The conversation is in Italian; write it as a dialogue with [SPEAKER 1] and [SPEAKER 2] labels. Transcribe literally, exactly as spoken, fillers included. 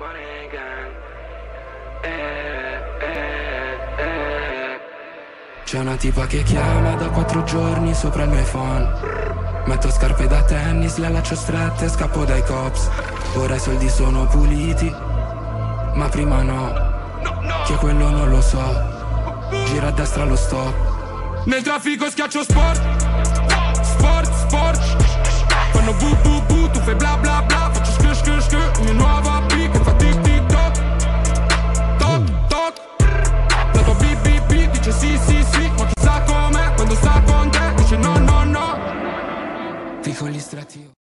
[SPEAKER 1] Money gang. Eh, eh, eh.
[SPEAKER 2] C'è una tipa che chiama da quattro giorni sopra il mio iPhone. Metto scarpe da tennis, le allaccio strette e scappo dai cops. Ora i soldi sono puliti, ma prima no. Che quello non lo so. Gira a destra lo stop. Nel traffico schiaccio sport. Sport, sport. Fanno bu bu bu, tu fai bla bla bla. Faccio sk sk sk, mia nuova P che fa tic tic toc. Toc toc. La tua B B B dice sì sì sì, ma chissà com'è quando sta con te dice no no no. Piccoli strati.